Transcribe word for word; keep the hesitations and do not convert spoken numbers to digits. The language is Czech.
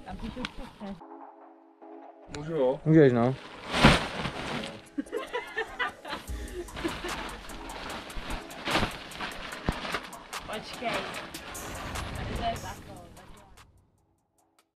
Tam píšu všechny. Můžu jo? Můžeš, no. Počkej. Tady to je tak.